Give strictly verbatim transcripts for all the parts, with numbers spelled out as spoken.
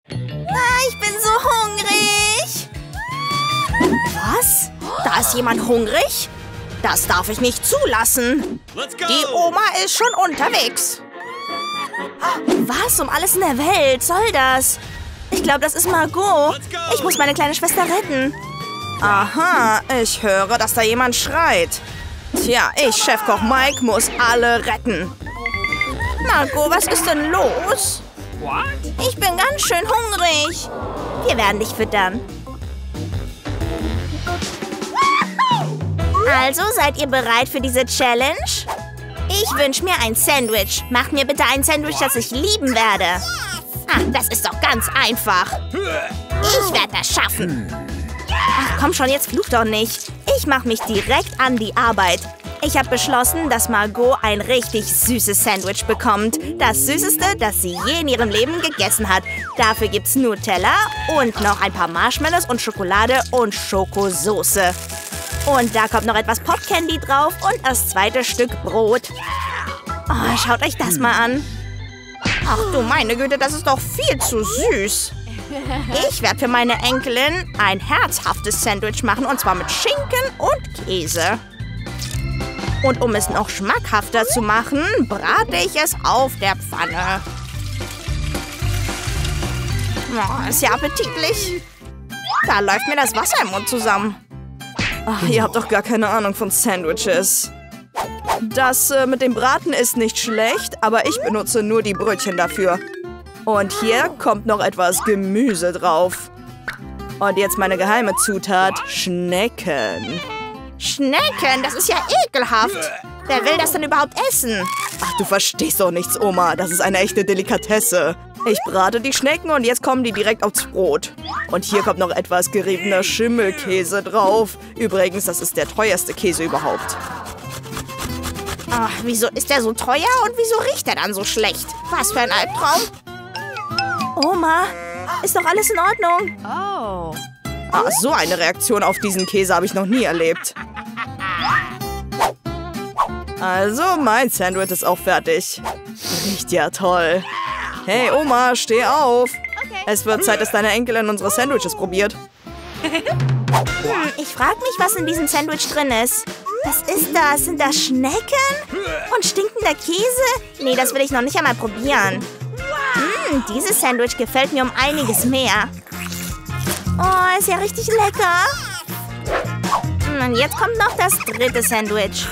Ah, ich bin so hungrig. Was? Da ist jemand hungrig? Das darf ich nicht zulassen. Die Oma ist schon unterwegs. Was um alles in der Welt soll das? Ich glaube, das ist Margot. Ich muss meine kleine Schwester retten. Aha, ich höre, dass da jemand schreit. Tja, ich, Chefkoch Mike, muss alle retten. Margot, was ist denn los? Ich bin ganz schön hungrig. Wir werden dich füttern. Also, seid ihr bereit für diese Challenge? Ich wünsche mir ein Sandwich. Macht mir bitte ein Sandwich, das ich lieben werde. Ah, das ist doch ganz einfach. Ich werde das schaffen. Ach, komm schon, jetzt fluch doch nicht. Ich mache mich direkt an die Arbeit. Ich habe beschlossen, dass Margot ein richtig süßes Sandwich bekommt. Das süßeste, das sie je in ihrem Leben gegessen hat. Dafür gibt's Nutella und noch ein paar Marshmallows und Schokolade und Schokosoße. Und da kommt noch etwas Popcandy drauf und das zweite Stück Brot. Oh, schaut euch das mal an. Ach du meine Güte, das ist doch viel zu süß. Ich werde für meine Enkelin ein herzhaftes Sandwich machen, und zwar mit Schinken und Käse. Und um es noch schmackhafter zu machen, brate ich es auf der Pfanne. Oh, ist ja appetitlich. Da läuft mir das Wasser im Mund zusammen. Ach, ihr habt doch gar keine Ahnung von Sandwiches. Das äh, mit dem Braten ist nicht schlecht, aber ich benutze nur die Brötchen dafür. Und hier kommt noch etwas Gemüse drauf. Und jetzt meine geheime Zutat, Schnecken. Schnecken? Das ist ja ekelhaft. Wer will das denn überhaupt essen? Ach, du verstehst doch nichts, Oma. Das ist eine echte Delikatesse. Ich brate die Schnecken und jetzt kommen die direkt aufs Brot. Und hier kommt noch etwas geriebener Schimmelkäse drauf. Übrigens, das ist der teuerste Käse überhaupt. Ach, wieso ist der so teuer und wieso riecht er dann so schlecht? Was für ein Albtraum. Oma, ist doch alles in Ordnung? Oh. Ah, so eine Reaktion auf diesen Käse habe ich noch nie erlebt. Also, mein Sandwich ist auch fertig. Riecht ja toll. Hey, Oma, steh auf. Okay. Es wird Zeit, dass deine Enkelin unsere Sandwiches probiert. Hm, ich frage mich, was in diesem Sandwich drin ist. Was ist das? Sind das Schnecken? Und stinkender Käse? Nee, das will ich noch nicht einmal probieren. Hm, dieses Sandwich gefällt mir um einiges mehr. Oh, ist ja richtig lecker. Und jetzt kommt noch das dritte Sandwich.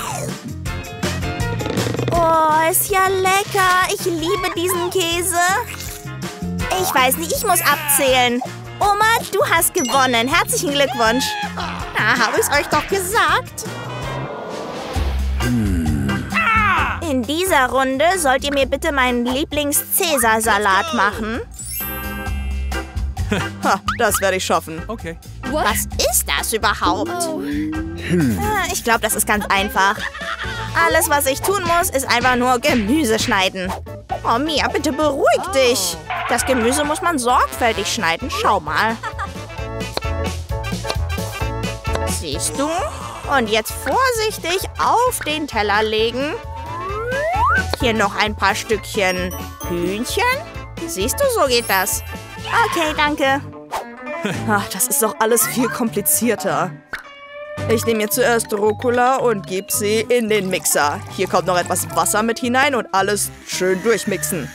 Oh, ist ja lecker. Ich liebe diesen Käse. Ich weiß nicht, ich muss abzählen. Oma, du hast gewonnen. Herzlichen Glückwunsch. Na, habe ich es euch doch gesagt. In dieser Runde sollt ihr mir bitte meinen Lieblings-Cäsar-Salat machen. Ha, das werde ich schaffen. Okay. Was ist das überhaupt? Hm. Ich glaube, das ist ganz einfach. Alles, was ich tun muss, ist einfach nur Gemüse schneiden. Oh, Mia, bitte beruhig dich. Das Gemüse muss man sorgfältig schneiden. Schau mal. Siehst du? Und jetzt vorsichtig auf den Teller legen. Hier noch ein paar Stückchen Hühnchen. Siehst du, so geht das. Okay, danke. Ach, das ist doch alles viel komplizierter. Ich nehme jetzt zuerst Rucola und gebe sie in den Mixer. Hier kommt noch etwas Wasser mit hinein und alles schön durchmixen.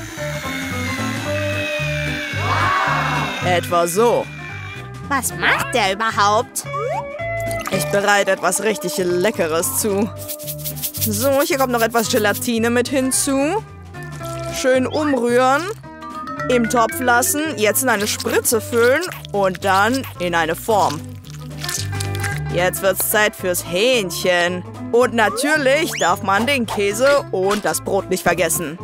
Etwa so. Was macht der überhaupt? Ich bereite etwas richtig Leckeres zu. So, hier kommt noch etwas Gelatine mit hinzu. Schön umrühren. Im Topf lassen, jetzt in eine Spritze füllen und dann in eine Form. Jetzt wird's Zeit fürs Hähnchen. Und natürlich darf man den Käse und das Brot nicht vergessen.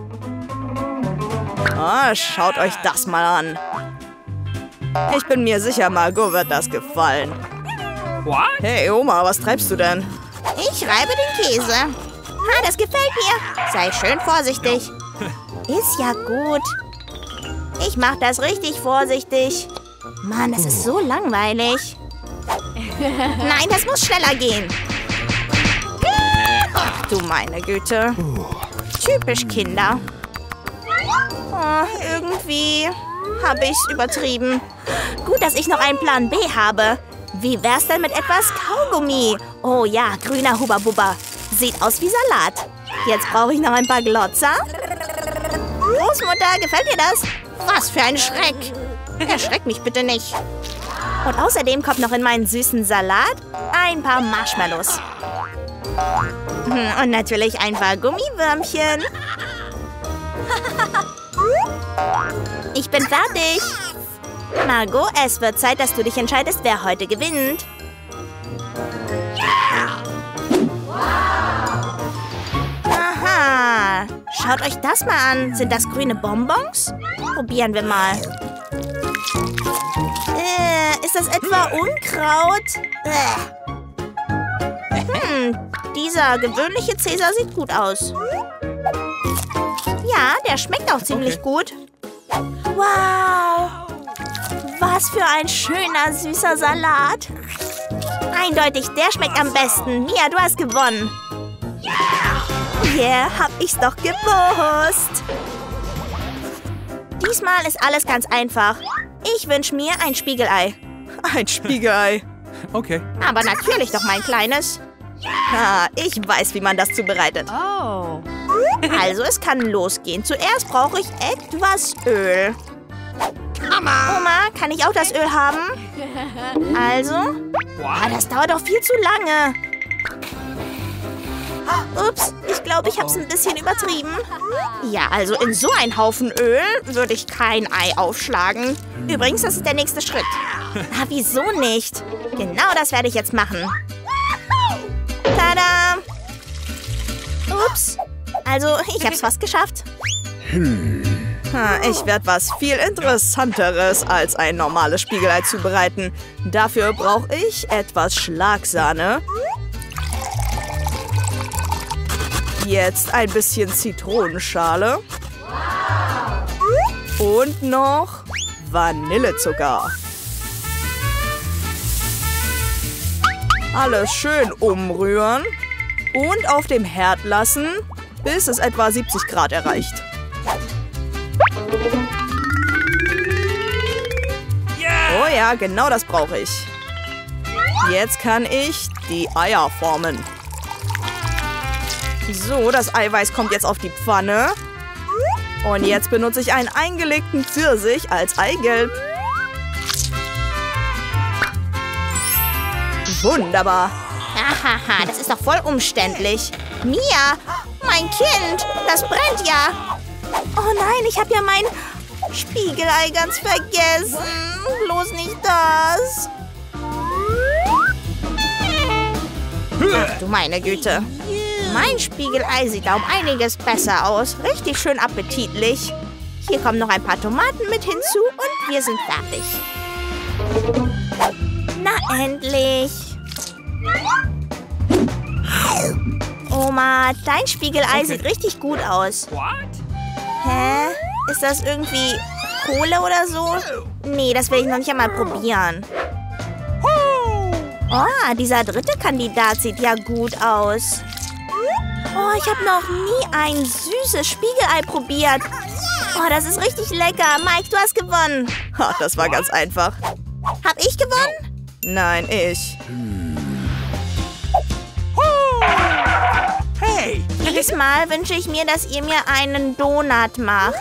Ah, schaut euch das mal an. Ich bin mir sicher, Margot wird das gefallen. Hey Oma, was treibst du denn? Ich reibe den Käse. Ha, das gefällt mir. Sei schön vorsichtig. Ist ja gut. Ich mache das richtig vorsichtig. Mann, das ist so langweilig. Nein, das muss schneller gehen. Ach du meine Güte. Typisch Kinder. Oh, irgendwie habe ich's übertrieben. Gut, dass ich noch einen Plan B habe. Wie wär's denn mit etwas Kaugummi? Oh ja, grüner Hubba Bubba. Sieht aus wie Salat. Jetzt brauche ich noch ein paar Glotzer. Großmutter, gefällt dir das? Was für ein Schreck. Erschreck mich bitte nicht. Und außerdem kommt noch in meinen süßen Salat ein paar Marshmallows. Und natürlich ein paar Gummiwürmchen. Ich bin fertig. Margot, es wird Zeit, dass du dich entscheidest, wer heute gewinnt. Aha. Schaut euch das mal an. Sind das grüne Bonbons? Probieren wir mal. Äh, ist das etwa Unkraut? Äh. Hm, dieser gewöhnliche Cäsar sieht gut aus. Ja, der schmeckt auch ziemlich okay. gut. Wow! Was für ein schöner, süßer Salat. Eindeutig, der schmeckt am besten. Mia, du hast gewonnen. Yeah, hab ich's doch gewusst. Diesmal ist alles ganz einfach. Ich wünsche mir ein Spiegelei. Ein Spiegelei? Okay. Aber natürlich doch mein Kleines. Ah, ich weiß, wie man das zubereitet. Oh. Also, es kann losgehen. Zuerst brauche ich etwas Öl. Oma, kann ich auch das Öl haben? Also? Ah, das dauert doch viel zu lange. Ups, ich glaube, ich habe es ein bisschen übertrieben. Ja, also in so einen Haufen Öl würde ich kein Ei aufschlagen. Übrigens, das ist der nächste Schritt. Ah, wieso nicht? Genau das werde ich jetzt machen. Tada! Ups. Also, ich habe es fast geschafft. Ich werde was viel Interessanteres als ein normales Spiegelei zubereiten. Dafür brauche ich etwas Schlagsahne. Jetzt ein bisschen Zitronenschale. Und noch Vanillezucker. Alles schön umrühren und auf dem Herd lassen, bis es etwa siebzig Grad erreicht. Oh ja, genau das brauche ich. Jetzt kann ich die Eier formen. So, das Eiweiß kommt jetzt auf die Pfanne. Und jetzt benutze ich einen eingelegten Pfirsich als Eigelb. Wunderbar. Hahaha, das ist doch voll umständlich. Mia, mein Kind, das brennt ja. Oh nein, ich habe ja mein Spiegelei ganz vergessen. Bloß nicht das. Ach du meine Güte. Mein Spiegelei sieht da um einiges besser aus. Richtig schön appetitlich. Hier kommen noch ein paar Tomaten mit hinzu und wir sind fertig. Na endlich. Oma, dein Spiegelei okay. sieht richtig gut aus. Hä? Ist das irgendwie Kohle oder so? Nee, das will ich noch nicht einmal probieren. Oh, dieser dritte Kandidat sieht ja gut aus. Oh, ich habe noch nie ein süßes Spiegelei probiert. Oh, das ist richtig lecker. Mike, du hast gewonnen. Ha, das war ganz einfach. Hab ich gewonnen? Nein, ich. Hey! Diesmal wünsche ich mir, dass ihr mir einen Donut macht.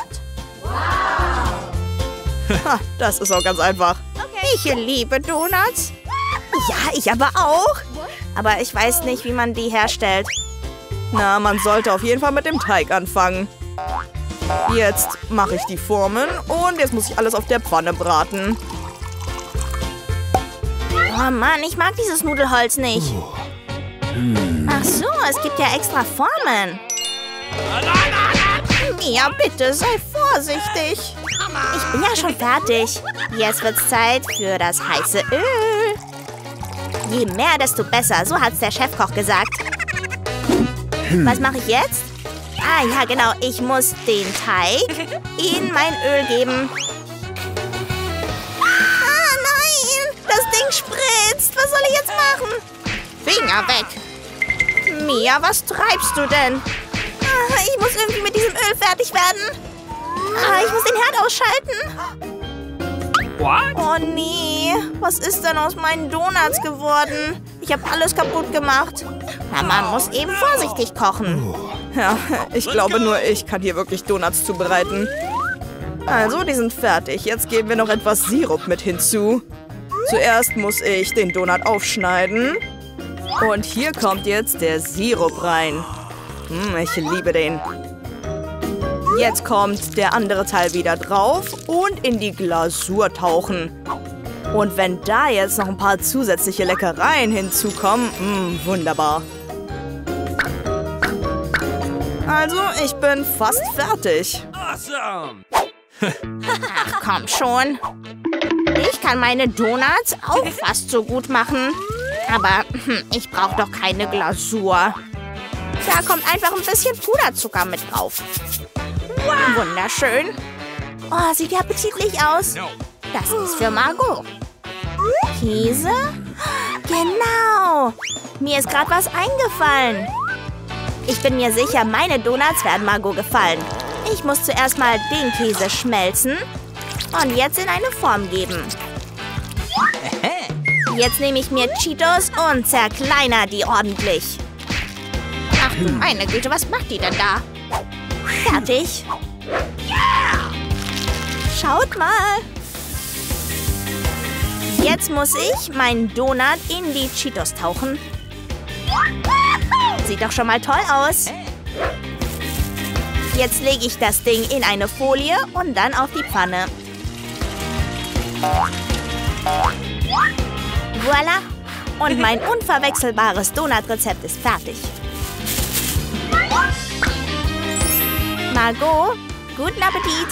Ha, das ist auch ganz einfach. Ich liebe Donuts. Ja, ich aber auch. Aber ich weiß nicht, wie man die herstellt. Na, man sollte auf jeden Fall mit dem Teig anfangen. Jetzt mache ich die Formen und jetzt muss ich alles auf der Pfanne braten. Oh Mann, ich mag dieses Nudelholz nicht. Ach so, es gibt ja extra Formen. Mia, bitte, sei vorsichtig. Ich bin ja schon fertig. Jetzt wird's Zeit für das heiße Öl. Je mehr, desto besser. So hat's der Chefkoch gesagt. Was mache ich jetzt? Ah ja, genau. Ich muss den Teig in mein Öl geben. Ah nein! Das Ding spritzt. Was soll ich jetzt machen? Finger weg. Mia, was treibst du denn? Ah, ich muss irgendwie mit diesem Öl fertig werden. Ah, ich muss den Herd ausschalten. Oh nee, was ist denn aus meinen Donuts geworden? Ich habe alles kaputt gemacht. Na, man muss eben vorsichtig kochen. Ja, ich glaube nur ich kann hier wirklich Donuts zubereiten. Also, die sind fertig. Jetzt geben wir noch etwas Sirup mit hinzu. Zuerst muss ich den Donut aufschneiden. Und hier kommt jetzt der Sirup rein. Hm, ich liebe den. Jetzt kommt der andere Teil wieder drauf und in die Glasur tauchen. Und wenn da jetzt noch ein paar zusätzliche Leckereien hinzukommen, mh, wunderbar. Also, ich bin fast fertig. Awesome! Ach, komm schon. Ich kann meine Donuts auch fast so gut machen. Aber hm, ich brauche doch keine Glasur. Da kommt einfach ein bisschen Puderzucker mit drauf. Wow. Wunderschön. Oh, sieht ja appetitlich aus. Das ist für Margot. Käse? Genau. Mir ist gerade was eingefallen. Ich bin mir sicher, meine Donuts werden Margot gefallen. Ich muss zuerst mal den Käse schmelzen und jetzt in eine Form geben. Jetzt nehme ich mir Cheetos und zerkleiner die ordentlich. Ach du meine Güte, was macht die denn da? Fertig. Schaut mal. Jetzt muss ich meinen Donut in die Cheetos tauchen. Sieht doch schon mal toll aus. Jetzt lege ich das Ding in eine Folie und dann auf die Pfanne. Voila! Und mein unverwechselbares Donut-Rezept ist fertig. Margot, guten Appetit!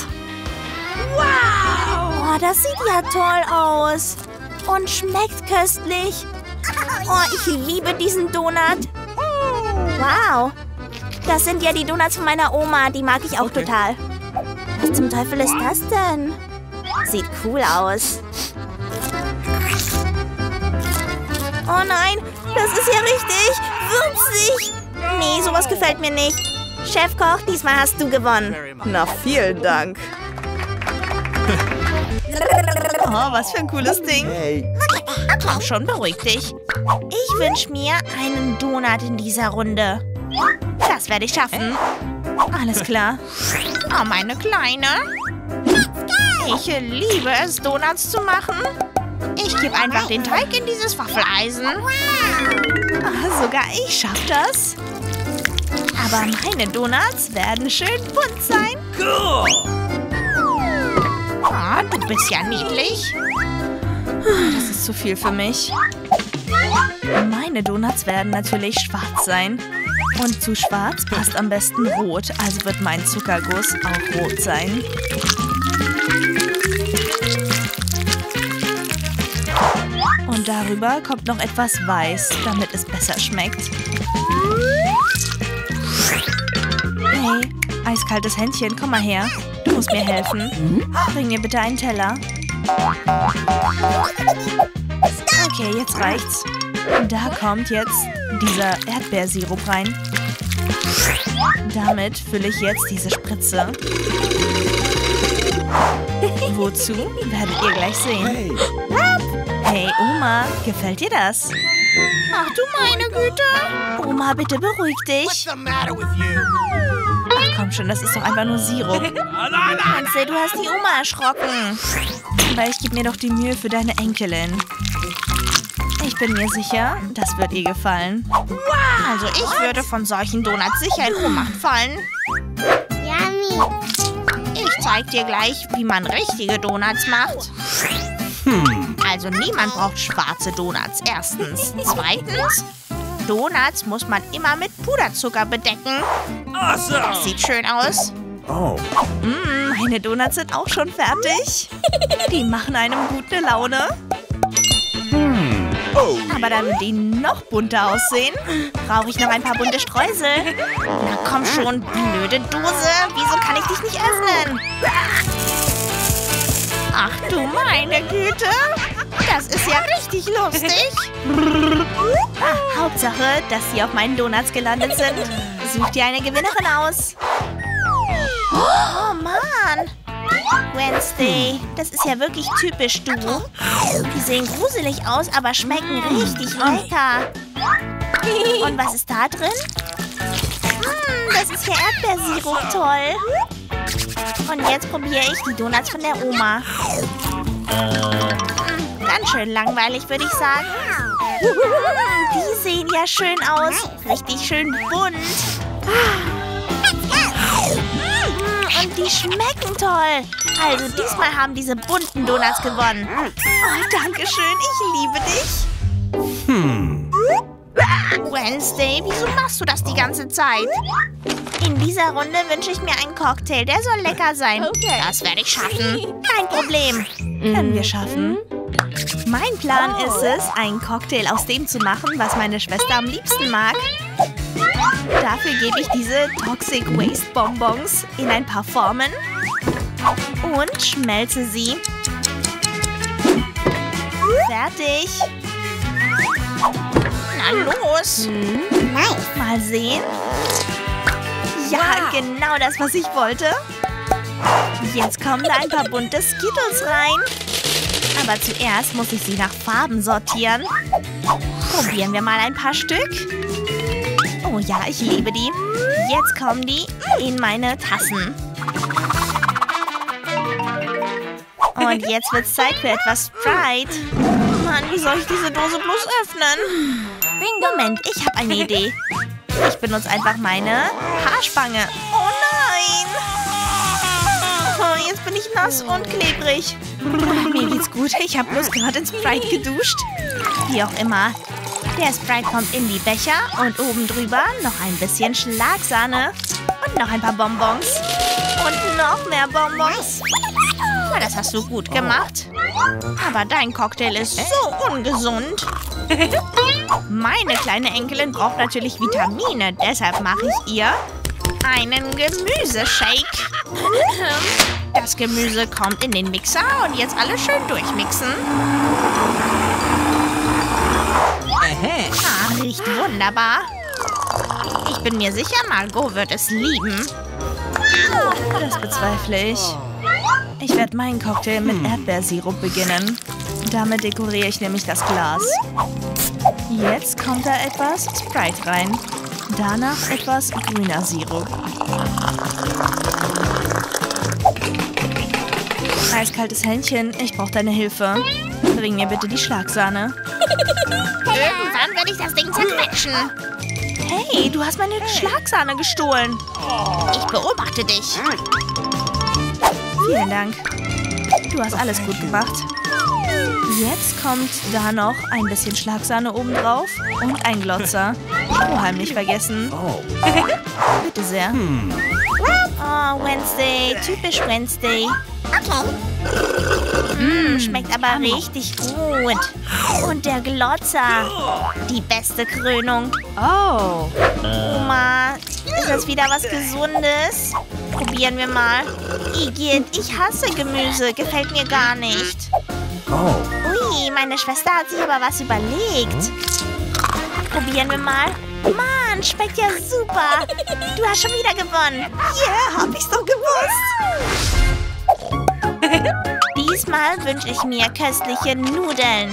Wow! Oh, das sieht ja toll aus. Und schmeckt köstlich. Oh, ich liebe diesen Donut. Wow! Das sind ja die Donuts von meiner Oma. Die mag ich auch okay. total. Was zum Teufel ist das denn? Sieht cool aus. Oh nein, das ist ja richtig würzig. Nee, sowas gefällt mir nicht. Chefkoch, diesmal hast du gewonnen. Na, vielen Dank. Oh, was für ein cooles Ding. Hey. Komm schon, beruhig dich. Ich wünsche mir einen Donut in dieser Runde. Das werde ich schaffen. Alles klar. Oh, meine Kleine. Ich liebe es, Donuts zu machen. Ich gebe einfach den Teig in dieses Waffeleisen. Oh, sogar ich schaffe das. Aber meine Donuts werden schön bunt sein. Cool. Oh, du bist ja niedlich. Das ist zu viel für mich. Meine Donuts werden natürlich schwarz sein. Und zu schwarz passt am besten rot, also wird mein Zuckerguss auch rot sein. Und darüber kommt noch etwas weiß, damit es besser schmeckt. Hey, eiskaltes Händchen, komm mal her. Du musst mir helfen. Bring mir bitte einen Teller. Okay, jetzt reicht's. Da kommt jetzt dieser Erdbeersirup rein. Damit fülle ich jetzt diese Spritze. Wozu? Werdet ihr gleich sehen. Hey, Oma, gefällt dir das? Ach du meine Güte. Oma, bitte beruhig dich. What's the matter with you? Ach komm schon, das ist doch einfach nur Sirup. Hansel, du hast die Oma erschrocken. Aber ich gebe mir doch die Mühe für deine Enkelin. Ich bin mir sicher, das wird ihr gefallen. Also ich würde von solchen Donuts sicher in Ohnmacht fallen. Yummy. Ich zeig dir gleich, wie man richtige Donuts macht. Also niemand braucht schwarze Donuts. Erstens. Zweitens, Donuts muss man immer mit Puderzucker bedecken. Awesome. Das sieht schön aus. Oh. Mm, meine Donuts sind auch schon fertig. Die machen einem gute Laune. Oh. Aber damit die noch bunter aussehen, brauche ich noch ein paar bunte Streusel. Na komm schon, blöde Dose. Wieso kann ich dich nicht öffnen? Ach du meine Güte. Das ist ja richtig lustig. Ah, Hauptsache, dass sie auf meinen Donuts gelandet sind. Such dir eine Gewinnerin aus. Oh Mann. Wednesday, das ist ja wirklich typisch du. Die sehen gruselig aus, aber schmecken richtig lecker. Und was ist da drin? Hm, das ist ja Erdbeersirup, toll. Und jetzt probiere ich die Donuts von der Oma. Hm, ganz schön langweilig, würde ich sagen. Hm, die sehen ja schön aus. Richtig schön bunt. Und die schmecken toll. Also diesmal haben diese bunten Donuts gewonnen. Oh, danke schön. Ich liebe dich. Hmm. Wednesday, wieso machst du das die ganze Zeit? In dieser Runde wünsche ich mir einen Cocktail. Der soll lecker sein. Okay. Das werde ich schaffen. Kein Problem. Können wir schaffen. Mein Plan ist es, einen Cocktail aus dem zu machen, was meine Schwester am liebsten mag. Dafür gebe ich diese Toxic Waste Bonbons in ein paar Formen und schmelze sie. Fertig. Na los. Mal sehen. Ja, genau das, was ich wollte. Jetzt kommen da ein paar bunte Skittles rein. Aber zuerst muss ich sie nach Farben sortieren. Probieren wir mal ein paar Stück. Oh ja, ich liebe die. Jetzt kommen die in meine Tassen. Und jetzt wird es Zeit für etwas Sprite. Mann, wie soll ich diese Dose bloß öffnen? Moment, ich habe eine Idee. Ich benutze einfach meine Haarspange. Oh nein! Oh, jetzt bin ich nass und klebrig. Mir geht's gut. Ich habe bloß gerade in Sprite geduscht. Wie auch immer. Der Sprite kommt in die Becher und oben drüber noch ein bisschen Schlagsahne. Und noch ein paar Bonbons. Und noch mehr Bonbons. Na, das hast du gut gemacht. Aber dein Cocktail ist so ungesund. Meine kleine Enkelin braucht natürlich Vitamine. Deshalb mache ich ihr einen Gemüseshake. Das Gemüse kommt in den Mixer und jetzt alles schön durchmixen. Ah, riecht wunderbar. Ich bin mir sicher, Margot wird es lieben. Das bezweifle ich. Ich werde meinen Cocktail mit Erdbeersirup beginnen. Damit dekoriere ich nämlich das Glas. Jetzt kommt da etwas Sprite rein. Danach etwas grüner Sirup. Eiskaltes Händchen, ich brauche deine Hilfe. Bring mir bitte die Schlagsahne. Irgendwann werde ich das Ding zerquetschen. Hey, du hast meine Schlagsahne gestohlen. Ich beobachte dich. Vielen Dank. Du hast alles gut gemacht. Jetzt kommt da noch ein bisschen Schlagsahne obendrauf und ein Glotzer. Strohhalm nicht vergessen. Bitte sehr. Oh, Wednesday. Typisch Wednesday. Okay. Mm, schmeckt aber richtig gut. Und der Glotzer. Die beste Krönung. Oh. Oma, ist das wieder was Gesundes? Probieren wir mal. Igitt, ich hasse Gemüse. Gefällt mir gar nicht. Ui, meine Schwester hat sich aber was überlegt. Probieren wir mal. Mann, schmeckt ja super. Du hast schon wieder gewonnen. Yeah, hab ich's doch gewusst. Diesmal wünsche ich mir köstliche Nudeln.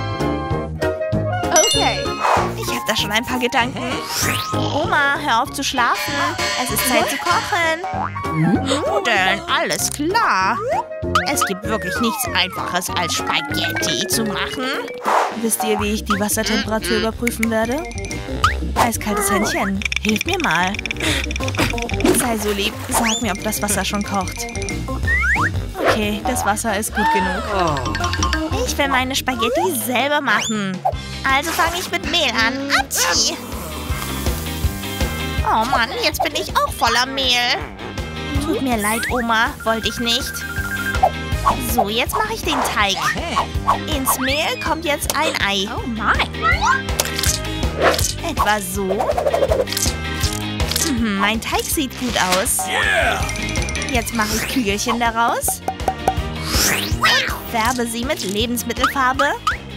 Okay. Ich habe da schon ein paar Gedanken. Oma, hör auf zu schlafen. Es ist Zeit zu kochen. Nudeln, alles klar. Es gibt wirklich nichts Einfaches als Spaghetti zu machen. Wisst ihr, wie ich die Wassertemperatur überprüfen werde? Eiskaltes Händchen, hilf mir mal. Sei so lieb, sag mir, ob das Wasser schon kocht. Okay, das Wasser ist gut genug. Ich will meine Spaghetti selber machen. Also fange ich mit Mehl an. Atschi! Oh Mann, jetzt bin ich auch voller Mehl. Tut mir leid, Oma, wollte ich nicht. So, jetzt mache ich den Teig. Ins Mehl kommt jetzt ein Ei. Oh mein. Etwa so. Mhm, mein Teig sieht gut aus. Jetzt mache ich Kügelchen daraus. Und färbe sie mit Lebensmittelfarbe.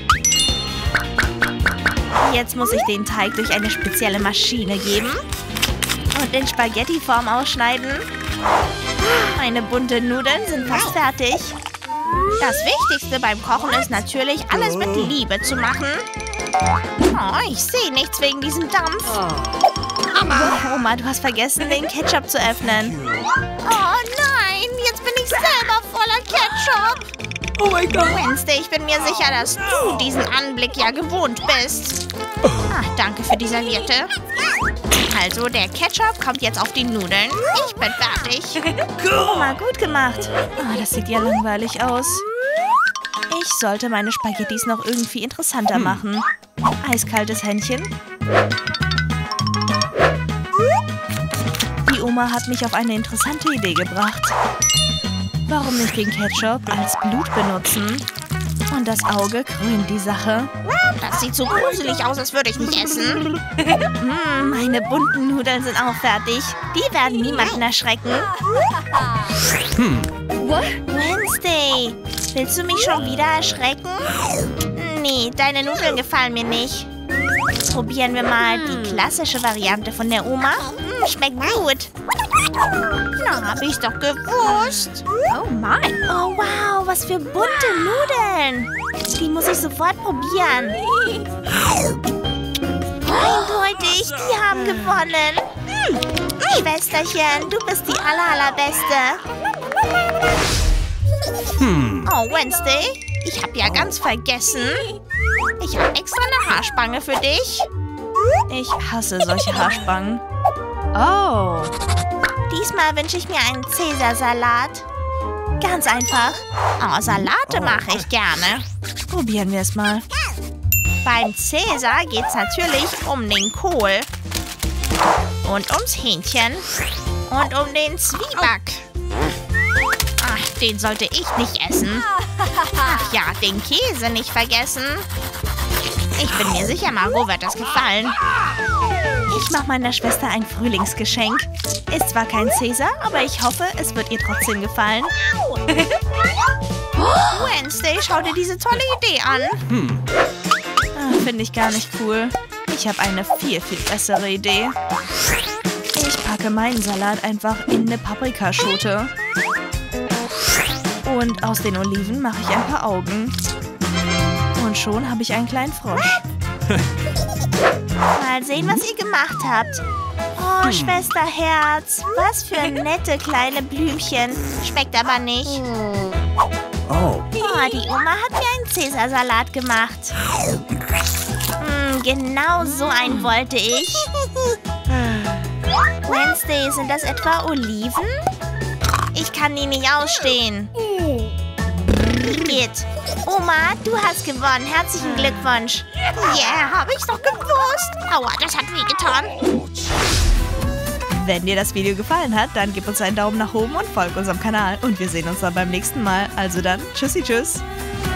Jetzt muss ich den Teig durch eine spezielle Maschine geben. Und in Spaghettiform ausschneiden. Meine bunten Nudeln sind fast fertig. Das Wichtigste beim Kochen ist natürlich, alles mit Liebe zu machen. Oh, ich sehe nichts wegen diesem Dampf. Oma, du hast vergessen, den Ketchup zu öffnen. Oh nein, jetzt bin ich selber voller Ketchup. Oh mein Gott. Wednesday, ich bin mir sicher, dass du diesen Anblick ja gewohnt bist. Ach, danke für die Serviette. Also, der Ketchup kommt jetzt auf die Nudeln. Ich bin fertig. Oma, gut gemacht. Ah, das sieht ja langweilig aus. Ich sollte meine Spaghettis noch irgendwie interessanter machen. Eiskaltes Händchen. Die Oma hat mich auf eine interessante Idee gebracht. Warum nicht den Ketchup als Blut benutzen? Und das Auge krönt die Sache. Das sieht so gruselig aus, als würde ich nicht essen. Mm, meine bunten Nudeln sind auch fertig. Die werden niemanden erschrecken. Wednesday, willst du mich schon wieder erschrecken? Nee, deine Nudeln gefallen mir nicht. Probieren wir mal die klassische Variante von der Oma. Mm, schmeckt gut. Na, hab ich's doch gewusst. Oh Mann. Oh wow, was für bunte Nudeln. Die muss ich sofort probieren. Eindeutig, die haben gewonnen. Schwesterchen, du bist die aller, allerbeste. Oh, Wednesday, ich habe ja ganz vergessen. Ich habe extra eine Haarspange für dich. Ich hasse solche Haarspangen. Oh. Diesmal wünsche ich mir einen Cäsarsalat. Ganz einfach. Oh, Salate mache ich gerne. Probieren wir es mal. Beim Cäsar geht es natürlich um den Kohl. Und ums Hähnchen. Und um den Zwieback. Ach, den sollte ich nicht essen. Ach ja, den Käse nicht vergessen. Ich bin mir sicher, Margot wird das gefallen. Ich mache meiner Schwester ein Frühlingsgeschenk. Ist zwar kein Cäsar, aber ich hoffe, es wird ihr trotzdem gefallen. Wednesday, schau dir diese tolle Idee an. Ah, finde ich gar nicht cool. Ich habe eine viel, viel bessere Idee. Ich packe meinen Salat einfach in eine Paprikaschote. Und aus den Oliven mache ich ein paar Augen. Und schon habe ich einen kleinen Frosch. Mal sehen, was ihr gemacht habt. Oh, Schwesterherz. Was für nette kleine Blümchen. Schmeckt aber nicht. Oh. Oh, die Oma hat mir einen Cäsarsalat gemacht. Mm, genau so einen wollte ich. Wednesday, sind das etwa Oliven? Ich kann die nicht ausstehen. Igitt. Oma, du hast gewonnen. Herzlichen Glückwunsch. Ja, yeah, hab ich's doch gewusst. Aua, das hat wehgetan. Wenn dir das Video gefallen hat, dann gib uns einen Daumen nach oben und folg unserem Kanal. Und wir sehen uns dann beim nächsten Mal. Also dann, tschüssi, tschüss.